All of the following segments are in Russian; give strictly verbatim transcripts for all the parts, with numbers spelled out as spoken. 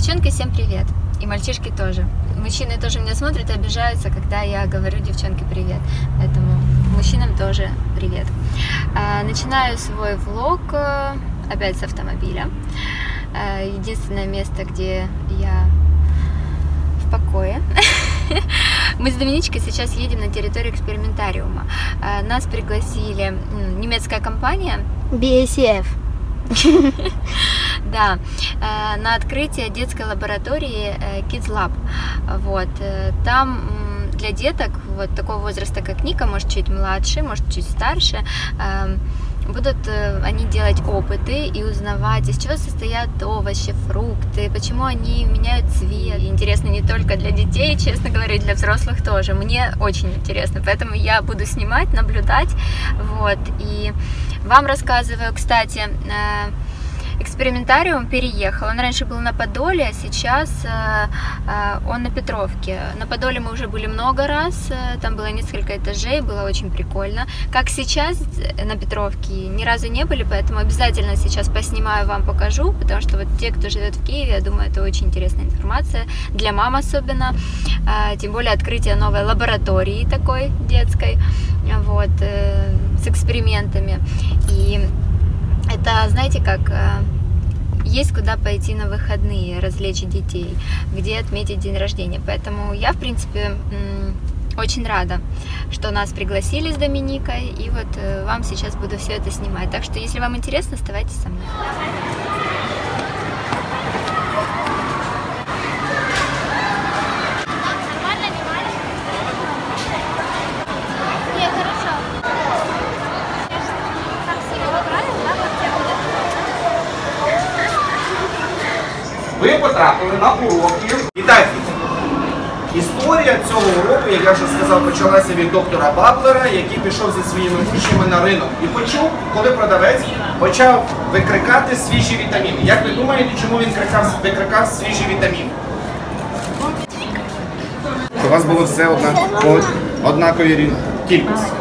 Девчонки, всем привет! И мальчишки тоже. Мужчины тоже меня смотрят и обижаются, когда я говорю девчонки привет. Поэтому мужчинам тоже привет. Начинаю свой влог опять с автомобиля. Единственное место, где я в покое. Мы с Доминичкой сейчас едем на территорию экспериментариума. Нас пригласили немецкая компания би эс эф. Да, на открытие детской лаборатории Kids Lab. Вот, там для деток вот такого возраста, как Ника, может чуть младше, может чуть старше, будут они делать опыты и узнавать, из чего состоят овощи, фрукты, почему они меняют цвет. И интересно не только для детей, честно говоря, и для взрослых тоже. Мне очень интересно, поэтому я буду снимать, наблюдать, вот, и вам рассказываю. Кстати, экспериментариум переехал. Он раньше был на Подоле, а сейчас он на Петровке. На Подоле мы уже были много раз, там было несколько этажей, было очень прикольно. Как сейчас на Петровке ни разу не были, поэтому обязательно сейчас поснимаю, вам покажу, потому что вот те, кто живет в Киеве, я думаю, это очень интересная информация, для мам особенно, тем более открытие новой лаборатории такой детской, вот, с экспериментами. И это, знаете, как есть куда пойти на выходные, развлечь детей, где отметить день рождения. Поэтому я, в принципе, очень рада, что нас пригласили с Доминикой, и вот вам сейчас буду все это снимать. Так что, если вам интересно, оставайтесь со мной. Ви потрапили на уроки. І так, історія цього уроку, як я вже сказав, почалася від доктора Баблера, який пішов зі своїми учнями на ринок. І почув, коли продавець почав викрикати свіжі вітаміни. Як ви думаєте, чому він крикав, викрикав свіжі вітаміни? У вас було все однаково, однакові кількості.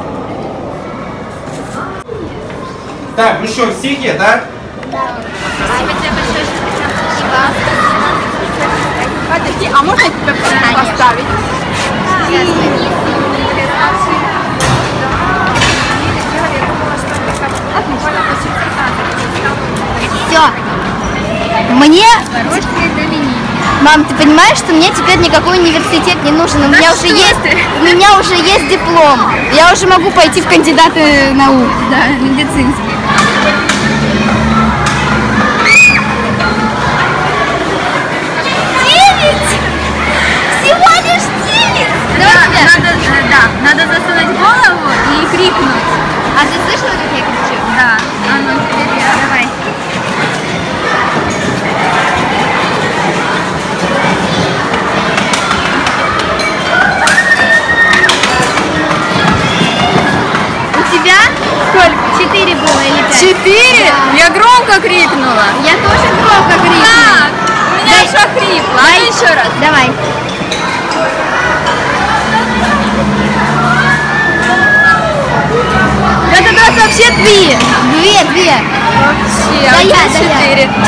Так, ну що, всіх є, так? Подожди, а можно тебя поставить? Все. Мне... Мам, ты понимаешь, что мне теперь никакой университет не нужен? У меня уже есть, у меня уже есть диплом. Я уже могу пойти в кандидаты наук. Да, медицинские. Надо, да, надо засунуть голову и крикнуть. А ты слышала, как я кричу? Да. А ну теперь я. Давай. У тебя сколько? Четыре было или пять? Четыре? Да. Я громко крикнула. Я тоже громко крикнула. Так, у меня аж охрипло. А ну еще раз. Давай. Это у нас вообще две. Две, две. Вообще, да а я, четыре. Да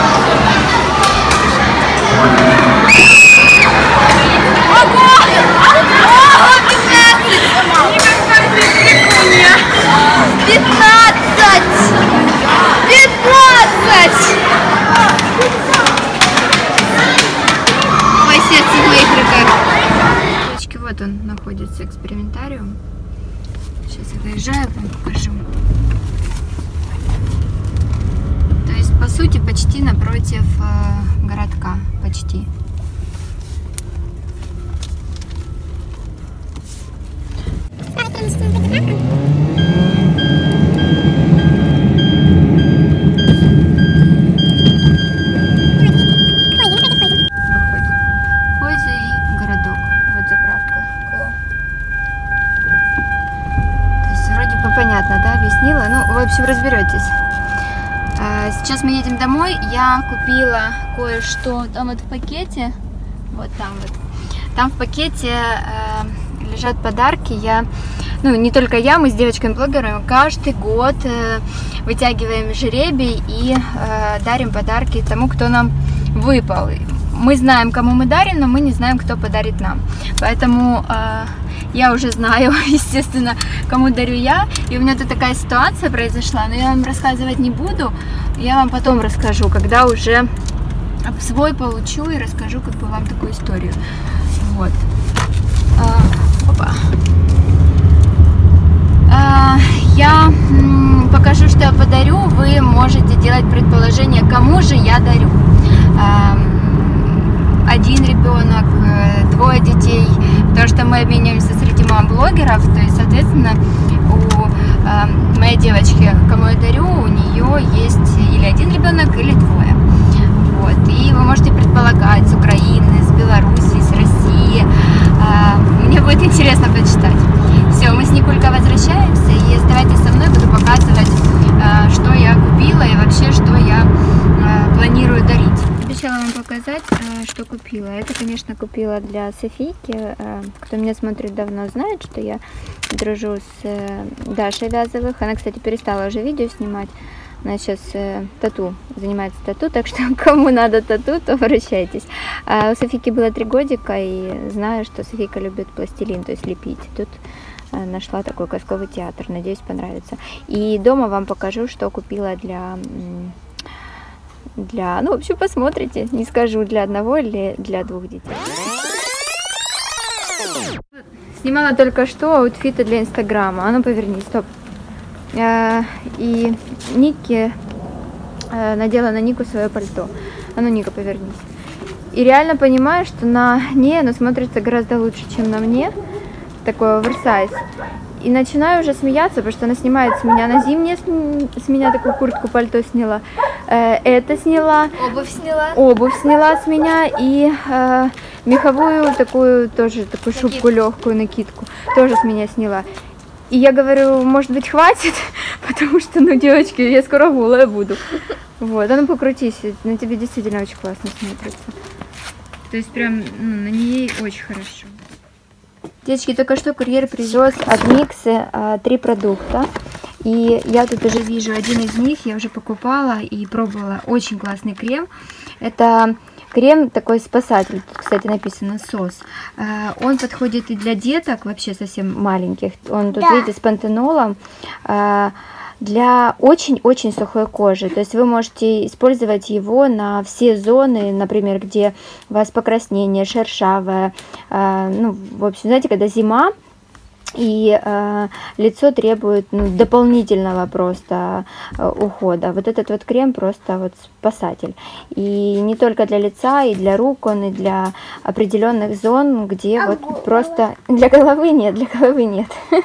Ого! Ого, пятнадцать! Никакой ты прикольня! Пятнадцать! Пятнадцать! Мое сердце в моих руках. Девочки, вот он находится, экспериментариум. Сейчас я доезжаю, вам покажу. То есть, по сути, почти напротив э, городка. Почти. Понятно, да, объяснила? Ну, в общем, разберетесь. Сейчас мы едем домой. Я купила кое-что там вот в пакете. Вот там вот. Там в пакете э, лежат подарки. Я, ну, не только я, мы с девочками-блогерами каждый год э, вытягиваем жребий и э, дарим подарки тому, кто нам выпал. Мы знаем, кому мы дарим, но мы не знаем, кто подарит нам. Поэтому э, я уже знаю, естественно, кому дарю я. И у меня тут такая ситуация произошла, но я вам рассказывать не буду. Я вам потом расскажу, когда уже свой получу и расскажу как бы вам такую историю. Вот. А, опа. А, я м, покажу, что я подарю. Вы можете делать предположение, кому же я дарю. А, один ребенок, двое детей, потому что мы обмениваемся среди мам-блогеров, то есть, соответственно, у э, моей девочки, кому я дарю, у нее есть или один ребенок, или двое. Вот. И вы можете предполагать, с Украины, с Беларуси, с России. Э, мне будет интересно почитать. Все, мы с Никулькой возвращаемся, и оставайтесь со мной, буду показывать, э, что я купила и вообще, что я э, планирую дарить. Обещала вам показать, что купила. Это, конечно, купила для Софийки. Кто меня смотрит давно, знает, что я дружу с Дашей Вязовых. Она, кстати, перестала уже видео снимать. Она сейчас тату, занимается тату, так что кому надо тату, то обращайтесь. А у Софийки было три годика, и знаю, что Софийка любит пластилин, то есть лепить. Тут нашла такой казковый театр, надеюсь, понравится. И дома вам покажу, что купила для... Для, ну, в общем, посмотрите, не скажу, для одного или для двух детей. Снимала только что аутфиты для Инстаграма. А ну, повернись, стоп. И Нике надела на Нику свое пальто. А ну, Ника, повернись. И реально понимаю, что на ней оно смотрится гораздо лучше, чем на мне. Такой оверсайз. И начинаю уже смеяться, потому что она снимает с меня на зимнее, с меня такую куртку, пальто сняла. Э, это сняла. Обувь сняла. Обувь сняла с меня. И э, меховую такую, тоже такую шубку легкую, накидку, тоже с меня сняла. И я говорю, может быть, хватит, потому что, ну, девочки, я скоро голая буду. Вот, а ну покрутись, на тебе действительно очень классно смотрится. То есть прям, ну, на ней очень хорошо. Девочки, только что курьер привез от Миксы а, три продукта. И я тут уже вижу один из них, я уже покупала и пробовала. Очень классный крем. Это крем такой спасатель, тут, кстати, написано сос. А, он подходит и для деток, вообще совсем маленьких. Он тут, да, видите, с пантенолом. А, для очень-очень сухой кожи. То есть вы можете использовать его на все зоны, например, где у вас покраснение, шершавое. Э, ну, в общем, знаете, когда зима, и э, лицо требует, ну, дополнительного просто э, ухода. Вот этот вот крем просто вот спасатель. И не только для лица, и для рук он, и для определенных зон, где а вот просто... Для головы нет, для головы нет.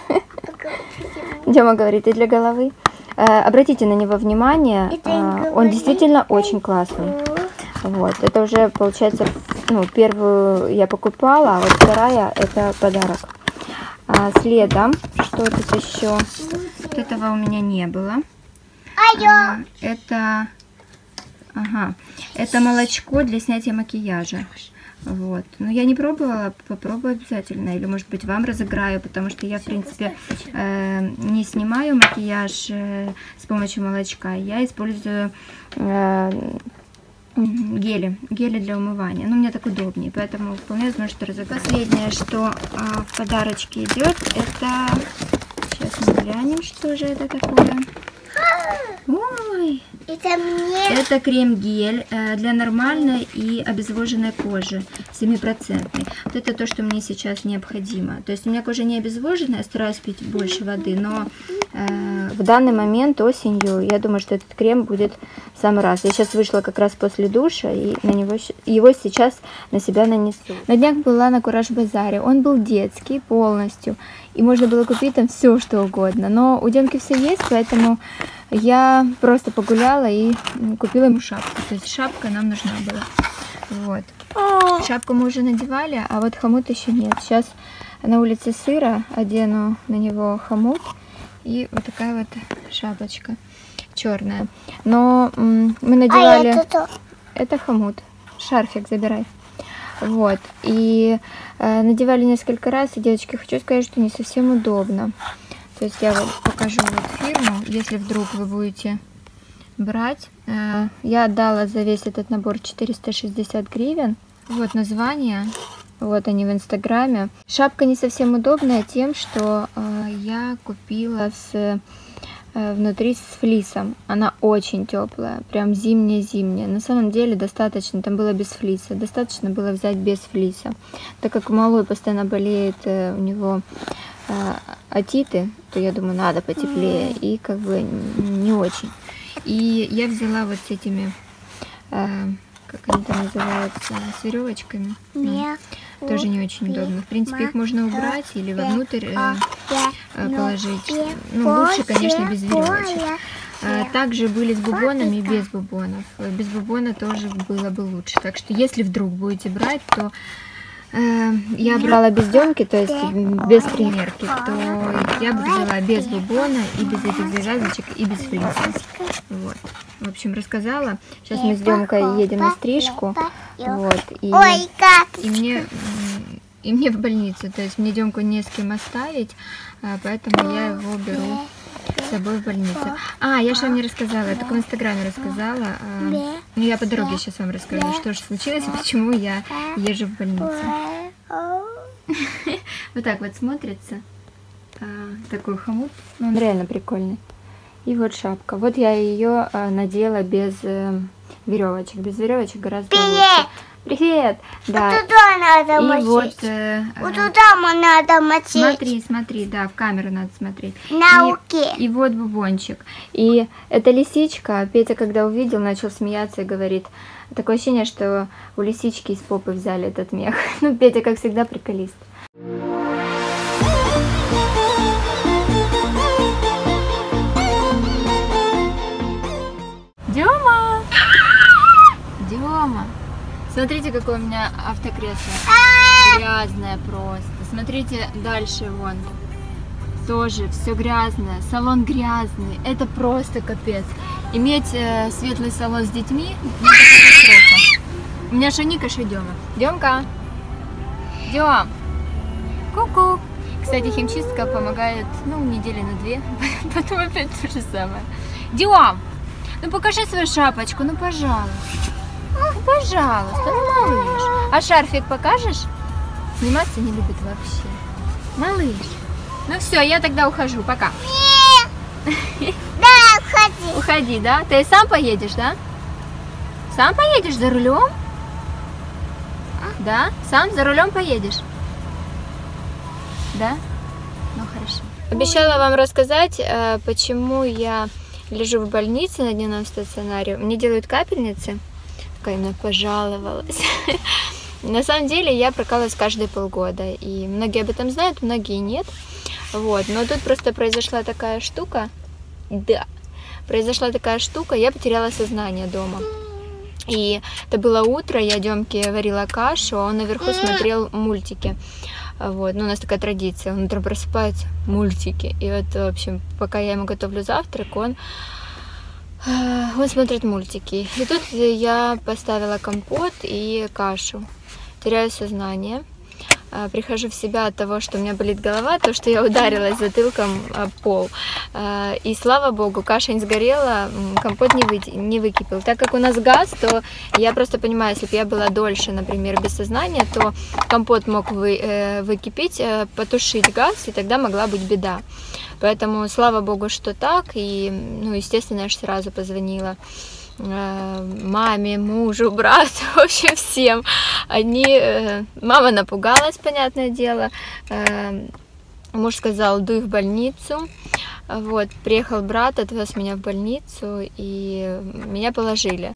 Дема говорит, и для головы. Э, обратите на него внимание, э, он действительно очень классный. Вот, это уже, получается, ну, первую я покупала, а вот вторая это подарок. А следом, что тут еще? Вот этого у меня не было. А, это, ага, это молочко для снятия макияжа. Вот. Но я не пробовала, попробую обязательно. Или, может быть, вам разыграю, потому что я, в принципе, э, не снимаю макияж э, с помощью молочка. Я использую э, гели, гели для умывания. Ну, мне так удобнее, поэтому вполне возможно, что разыграю. Последнее, что э, в подарочке идет, это... Сейчас мы глянем, что же это такое. Ой! Это мне. Это крем-гель э, для нормальной и обезвоженной кожи, семипроцентный. Вот это то, что мне сейчас необходимо. То есть у меня кожа не обезвоженная, я стараюсь пить больше воды, но э, в данный момент осенью я думаю, что этот крем будет в самый раз. Я сейчас вышла как раз после душа и на него, его сейчас на себя нанесу. На днях была на Кураж Базаре. Он был детский полностью. И можно было купить там все, что угодно. Но у Демки все есть, поэтому я просто погуляла и купила ему шапку. То есть шапка нам нужна была. Вот. Шапку мы уже надевали, а вот хомут еще нет. Сейчас на улице сыро, одену на него хомут. И вот такая вот шапочка черная. Но мы надевали... А это, это хомут. Шарфик забирай. Вот, и э, надевали несколько раз, и, девочки, хочу сказать, что не совсем удобно. То есть я вам покажу вот фирму, если вдруг вы будете брать. Я отдала за весь этот набор четыреста шестьдесят гривен. Вот название. Вот они в Инстаграме. Шапка не совсем удобная тем, что я купила с внутри с флисом. Она очень теплая, прям зимняя-зимняя. На самом деле достаточно, там было без флиса, достаточно было взять без флиса. Так как малой постоянно болеет, у него э, отиты, то я думаю, надо потеплее, и как бы не очень. И я взяла вот с этими, э, как они там называются, с веревочками. Mm. Тоже не очень удобно. В принципе, их можно убрать или вовнутрь э, положить. Ну, лучше, конечно, без веревочек. Также были с бубонами и без бубонов. Без бубона тоже было бы лучше. Так что, если вдруг будете брать, то э, я брала без демки, то есть без примерки, то я бы взяла без бубона и без этих завязочек и без флиса. Вот. В общем, рассказала. Сейчас мы с Демкой едем на стрижку. Вот. И, и мне и мне в больницу. То есть мне Демку не с кем оставить, поэтому я его беру с собой в больницу. А, я же вам не рассказала, я только в Инстаграме рассказала. Ну, я по дороге сейчас вам расскажу, что же случилось и почему я езжу в больницу. Вот так вот смотрится. Такой хомут. Он реально прикольный. И вот шапка. Вот я ее надела без веревочек. Без веревочек гораздо лучше. Привет! Да. Вот туда надо и мочить. Вот, э, вот туда надо мочить. Смотри, смотри, да, в камеру надо смотреть. На руке. И, и вот бубончик. И эта лисичка, Петя, когда увидел, начал смеяться и говорит, такое ощущение, что у лисички из попы взяли этот мех. Ну, Петя, как всегда, приколист. Дема! Дема! Смотрите, какое у меня автокресло. Грязное просто. Смотрите дальше, вон. Тоже все грязное. Салон грязный. Это просто капец. Иметь э, светлый салон с детьми, ну, это катастрофа. У меня Шаника Шадема. Демка. Дем. Ку-ку. Кстати, химчистка помогает, ну, недели на две. Потом опять то же самое. Дем. Ну, покажи свою шапочку, ну, пожалуйста. Ну, пожалуйста, ну, малыш. А шарфик покажешь? Сниматься не любит вообще. Малыш. Ну все, я тогда ухожу. Пока. Да, уходи. Уходи, да? Ты сам поедешь, да? Сам поедешь за рулем? Да? Сам за рулем поедешь? Да? Ну хорошо. Обещала вам рассказать, почему я лежу в больнице на дневном стационаре. Мне делают капельницы. Именно пожаловалась. На самом деле я прокалываюсь каждые полгода, и многие об этом знают, многие нет. Вот, но тут просто произошла такая штука. Да, произошла такая штука, я потеряла сознание дома. И это было утро, я Демке варила кашу, а он наверху смотрел мультики. Вот, ну у нас такая традиция, он утром просыпается, мультики. И вот, в общем, пока я ему готовлю завтрак, он Он смотрит мультики. И тут я поставила компот и кашу. Теряю сознание. Прихожу в себя от того, что у меня болит голова, то, что я ударилась затылком об пол. И слава богу, каша не сгорела, компот не, вы... не выкипел. Так как у нас газ, то я просто понимаю, если бы я была дольше, например, без сознания, то компот мог вы... выкипеть, потушить газ, и тогда могла быть беда. Поэтому слава богу, что так. И, ну, естественно, я же сразу позвонила маме, мужу, брату, в общем, всем. Они, мама напугалась, понятное дело. Муж сказал, дуй в больницу. Вот, приехал брат, отвез меня в больницу, и меня положили.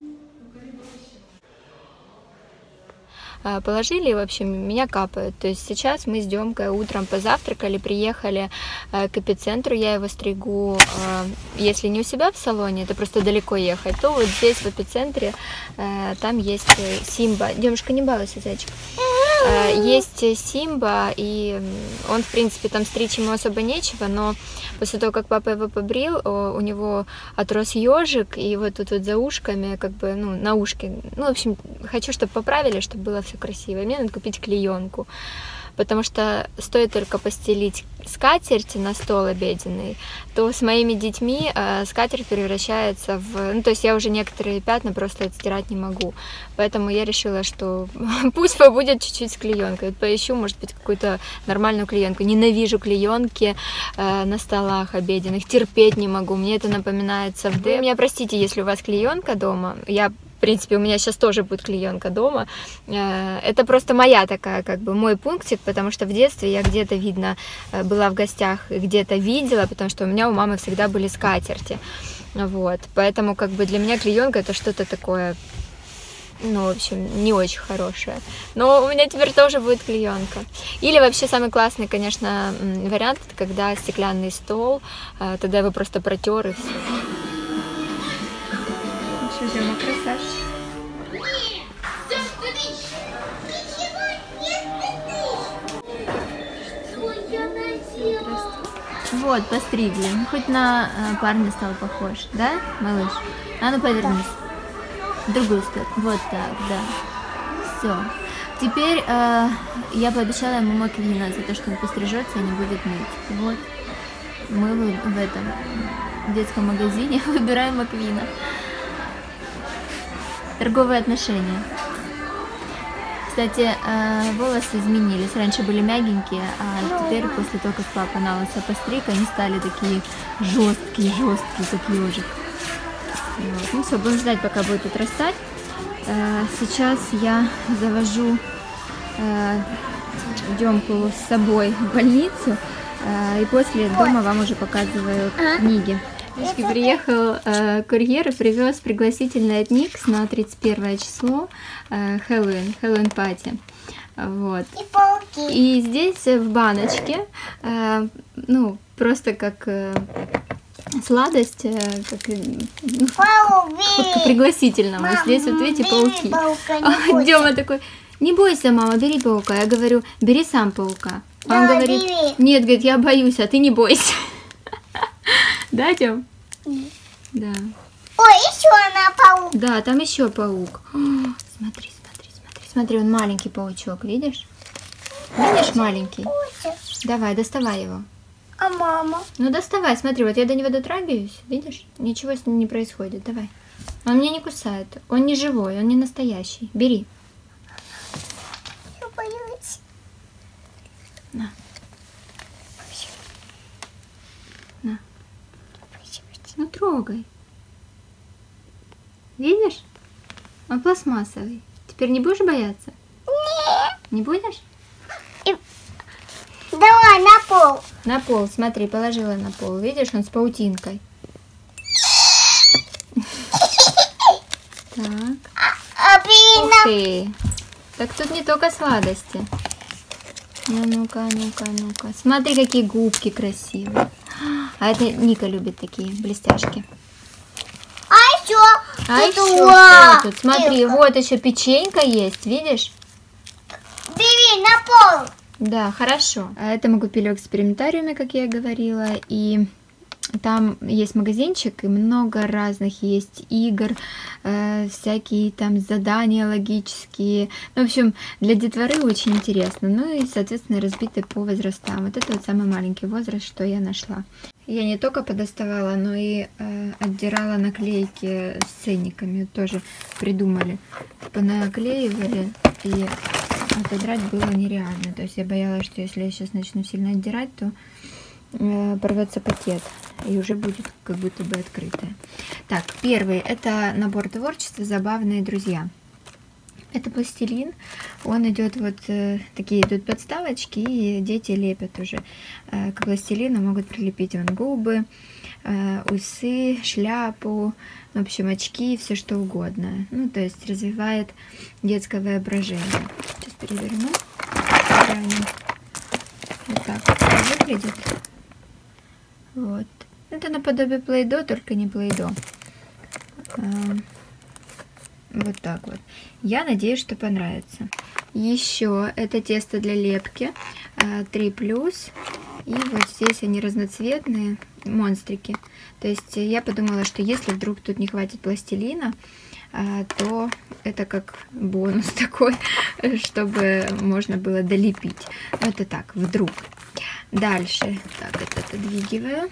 Положили, в общем, меня капают. То есть сейчас мы с Демкой утром позавтракали, приехали к эпицентру, я его стригу, если не у себя в салоне, это просто далеко ехать, то вот здесь в эпицентре там есть Симба. Демушка, не балуйся, зайчик. Есть Симба, и он, в принципе, там стричь ему особо нечего, но после того, как папа его побрил, у него отрос ежик, и вот тут вот за ушками, как бы, ну, на ушке, ну, в общем, хочу, чтобы поправили, чтобы было все красиво. Мне надо купить клеенку. потому что стоит только постелить скатерть на стол обеденный, то с моими детьми э, скатерть превращается в... Ну, то есть я уже некоторые пятна просто отстирать не могу. Поэтому я решила, что пусть побудет чуть-чуть с клеенкой. Вот поищу, может быть, какую-то нормальную клеенку. Ненавижу клеенки э, на столах обеденных, терпеть не могу. Мне это напоминает совды. Меня простите, если у вас клеенка дома. Я В принципе, у меня сейчас тоже будет клеенка дома. Это просто моя такая, как бы, мой пунктик, потому что в детстве я где-то, видно, была в гостях, где-то видела, потому что у меня у мамы всегда были скатерти. Вот. Поэтому, как бы, для меня клеенка это что-то такое, ну, в общем, не очень хорошее. Но у меня теперь тоже будет клеенка. Или вообще самый классный, конечно, вариант, это когда стеклянный стол, тогда его просто протер и все. Жена красавчик. Вот, постригли. Хоть на э, парня стал похож, да, малыш? А ну повернись. В другую сторону. Вот так, да. Все. Теперь э, я пообещала ему маквина за то, что он пострижется и не будет ныть. Вот. Мы в этом в детском магазине выбираем маквина. Торговые отношения. Кстати, волосы изменились. Раньше были мягенькие, а теперь, после того, как папа на лысо постриг, они стали такие жесткие, жесткие, как ежик. Вот. Ну все, будем ждать, пока будет отрастать. Сейчас я завожу Демку с собой в больницу, и после дома вам уже показываю книги. Приехал э, курьер и привез пригласительный от Никс на тридцать первое число, э, Хэллоуин, Хэллоуин пати. Вот. И пауки. И здесь в баночке, э, ну, просто как э, сладость, э, как, ну, к пригласительному. Мам, здесь вот видите пауки. А, Дема такой: не бойся, мама, бери паука. Я говорю: бери сам паука. А он говорит: нет, говорит, я боюсь, а ты не бойся. Да, Тём? Да. Ой, еще она паук. Да, там еще паук. О, смотри, смотри, смотри. Смотри, он маленький паучок, видишь? Видишь, маленький? Давай, доставай его. А мама? Ну, доставай, смотри, вот я до него дотрагиваюсь, видишь? Ничего с ним не происходит, давай. Он меня не кусает, он не живой, он не настоящий. Бери. Я боюсь. На. На. Ну, трогай. Видишь? Он пластмассовый. Теперь не будешь бояться? Нет. Не будешь? И... Давай на пол. На пол, смотри, положила на пол. Видишь, он с паутинкой. Так. Ух ты. Так тут не только сладости. Ну, ну-ка, ну-ка, ну-ка. Смотри, какие губки красивые. А это Ника любит такие блестяшки. А еще? А еще что тут? Смотри, вот еще печенька есть, видишь? Бери на пол. Да, хорошо. А это мы купили в экспериментариуме, как я говорила, и там есть магазинчик, и много разных есть игр, э, всякие там задания логические. Ну, в общем, для детворы очень интересно. Ну и, соответственно, разбиты по возрастам. Вот это вот самый маленький возраст, что я нашла. Я не только подоставала, но и э, отдирала наклейки с ценниками. Тоже придумали. Понаклеивали, и отодрать было нереально. То есть я боялась, что если я сейчас начну сильно отдирать, то э, порвется пакет. И уже будет как будто бы открытая. Так, первый это набор творчества «Забавные друзья». Это пластилин. Он идет вот э, такие идут подставочки, и дети лепят уже э, к пластилину, могут прилепить вон губы, э, усы, шляпу, в общем, очки, все что угодно. Ну, то есть развивает детское воображение. Сейчас переверну. Вот так вот выглядит. Вот. Это наподобие плей-до, только не плей-до. Вот так вот. Я надеюсь, что понравится. Еще это тесто для лепки три плюс. И вот здесь они разноцветные монстрики. То есть я подумала, что если вдруг тут не хватит пластилина, то это как бонус такой, чтобы можно было долепить. Это так, вдруг. Дальше, так, это отодвигиваю.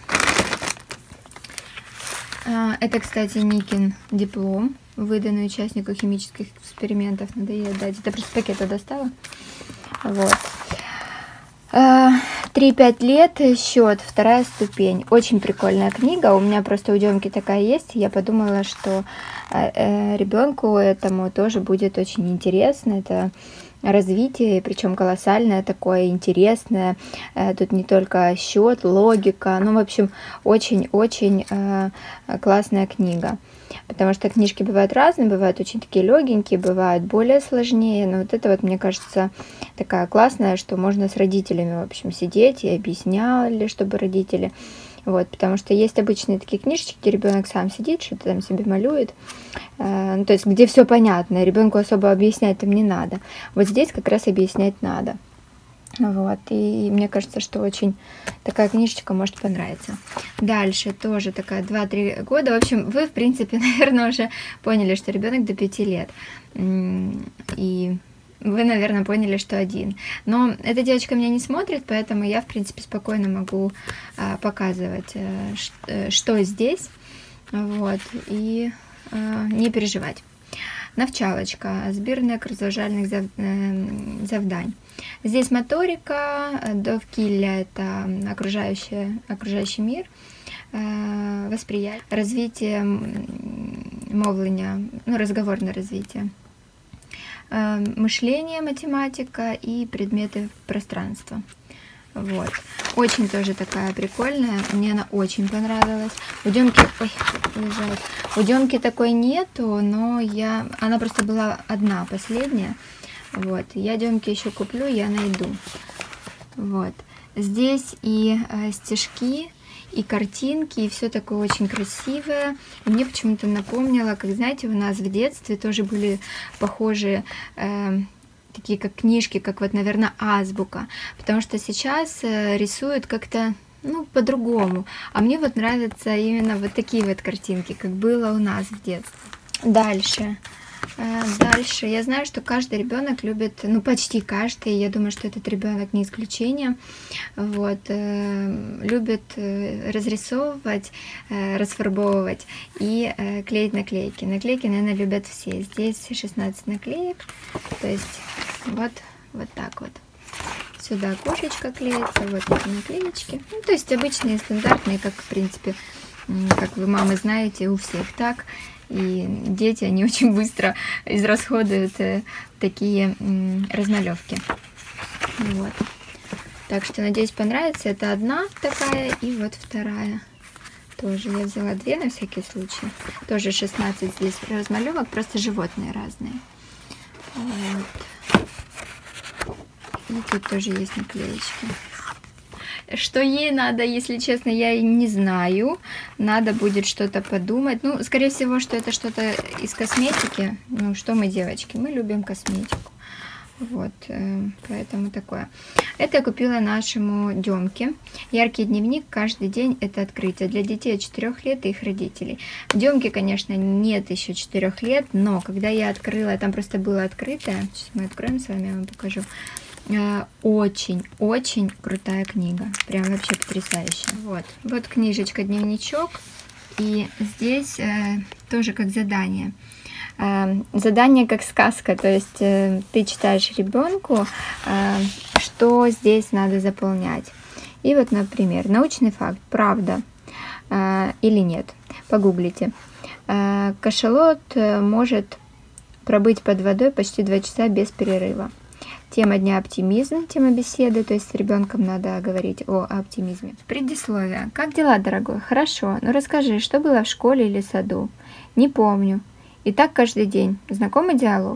Это, кстати, Никин диплом, выданный участнику химических экспериментов. Надо ей отдать. Это просто пакета достала. Вот. три-пять лет, счет, вторая ступень. Очень прикольная книга. У меня просто у Демки такая есть. Я подумала, что ребенку этому тоже будет очень интересно. Это развитие, причем колоссальное, такое интересное. Тут не только счет, логика. Ну, в общем, очень-очень классная книга. Потому что книжки бывают разные, бывают очень такие легенькие, бывают более сложнее. Но вот это вот, мне кажется, такая классная, что можно с родителями, в общем, сидеть и объясняли, чтобы родители... Вот, потому что есть обычные такие книжечки, где ребенок сам сидит, что-то там себе малюет. Э, ну, то есть, где все понятно, ребенку особо объяснять там не надо. Вот здесь как раз объяснять надо. Вот, и мне кажется, что очень такая книжечка может понравиться. Дальше тоже такая два-три года. В общем, вы, в принципе, наверное, уже поняли, что ребенок до пяти лет. И вы, наверное, поняли, что один. Но эта девочка меня не смотрит, поэтому я, в принципе, спокойно могу а, показывать, а, что здесь. Вот, и а, не переживать. Навчалочка, збірник розважальних зав... завдань. Здесь моторика, довкілля – это окружающий мир, восприятие, развитие мовлення, ну, разговорное развитие, мышление, математика и предметы пространства. Вот. Очень тоже такая прикольная. Мне она очень понравилась. У Демки... Ой, у Демки такой нету, но я... Она просто была одна, последняя. Вот. Я Демке еще куплю, я найду. Вот. Здесь и э, стишки, и картинки, и все такое очень красивое. И мне почему-то напомнило, как, знаете, у нас в детстве тоже были похожие... Э, такие как книжки, как вот, наверное, азбука, потому что сейчас рисуют как-то, ну, по-другому, а мне вот нравятся именно вот такие вот картинки, как было у нас в детстве. Дальше, дальше, я знаю, что каждый ребенок любит, ну, почти каждый, я думаю, что этот ребенок не исключение, вот, любит разрисовывать, расфарбовывать и клеить наклейки. Наклейки, наверное, любят все. Здесь шестнадцать наклеек, то есть вот, вот так вот. Сюда окошечко клеится, вот эти наклеечки. Ну, то есть обычные, стандартные, как, в принципе, как вы, мамы, знаете, у всех так. И дети, они очень быстро израсходуют такие размалевки. Вот. Так что, надеюсь, понравится. Это одна такая и вот вторая. Тоже я взяла две на всякий случай. Тоже шестнадцать здесь размалевок, просто животные разные. Вот. И тут тоже есть наклеечки. Что ей надо, если честно, я и не знаю. Надо будет что-то подумать. Ну, скорее всего, что это что-то из косметики. Ну, что мы, девочки, мы любим косметику. Вот, поэтому такое. Это я купила нашему Демке. Яркий дневник, каждый день это открытие. Для детей от четырёх лет и их родителей. Демке, конечно, нет еще четырёх лет, но когда я открыла, там просто было открытое. Сейчас мы откроем с вами, я вам покажу. Очень-очень крутая книга. Прям вообще потрясающая. Вот, вот книжечка, дневничок. И здесь э, тоже как задание. Э, задание как сказка. То есть э, ты читаешь ребенку, э, что здесь надо заполнять. И вот, например, научный факт. Правда э, или нет? Погуглите. Э, кашалот может пробыть под водой почти два часа без перерыва. Тема дня оптимизм, тема беседы, то есть с ребенком надо говорить о оптимизме. Предисловие. Как дела, дорогой? Хорошо. Ну расскажи, что было в школе или саду? Не помню. И так каждый день. Знакомый диалог?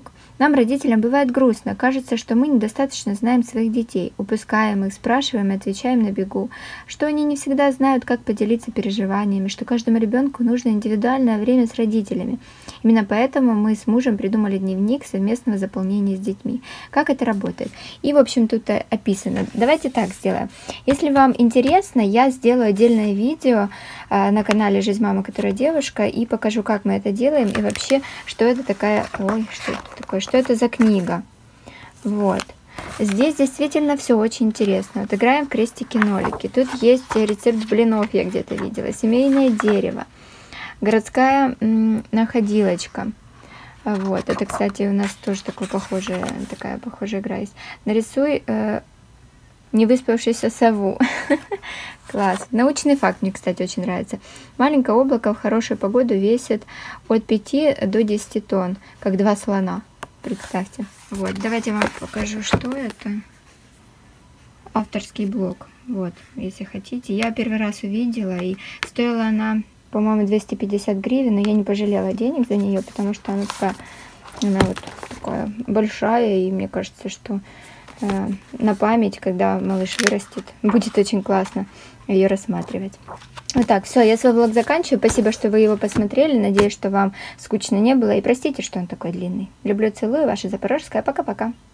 Нам, родителям, бывает грустно. Кажется, что мы недостаточно знаем своих детей. Упускаем их, спрашиваем и отвечаем на бегу. Что они не всегда знают, как поделиться переживаниями. Что каждому ребенку нужно индивидуальное время с родителями. Именно поэтому мы с мужем придумали дневник совместного заполнения с детьми. Как это работает? И, в общем, тут описано. Давайте так сделаем. Если вам интересно, я сделаю отдельное видео на канале «Жизнь мамы, которая девушка» и покажу, как мы это делаем и вообще, что это такая... Ой, что это такое? Что это за книга? Вот. Здесь действительно все очень интересно. Вот играем в крестики-нолики. Тут есть рецепт блинов, я где-то видела. Семейное дерево. Городская м, находилочка. Вот. Это, кстати, у нас тоже такое похожая, такая похожая игра есть. Нарисуй э, невыспавшуюся сову. Класс. Научный факт мне, кстати, очень нравится. Маленькое облако в хорошую погоду весит от пяти до десяти тонн, как два слона. Представьте. Вот, давайте вам покажу, что это. Авторский блог. Вот, если хотите. Я первый раз увидела, и стоила она, по-моему, двести пятьдесят гривен, но я не пожалела денег за нее, потому что она такая, она вот такая большая, и мне кажется, что э, на память, когда малыш вырастет, будет очень классно ее рассматривать. Вот так, все, я свой влог заканчиваю. Спасибо, что вы его посмотрели. Надеюсь, что вам скучно не было. И простите, что он такой длинный. Люблю, целую. Ваша Запорожская. Пока-пока.